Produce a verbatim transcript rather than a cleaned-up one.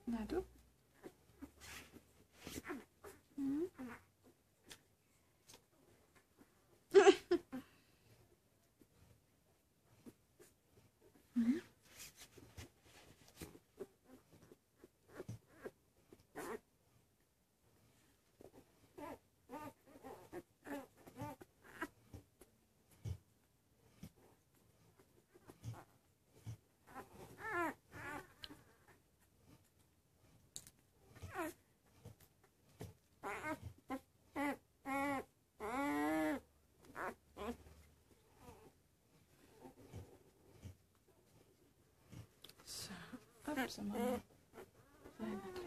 Na du? Hm? Hm? So, up to Mama. Sehr nett.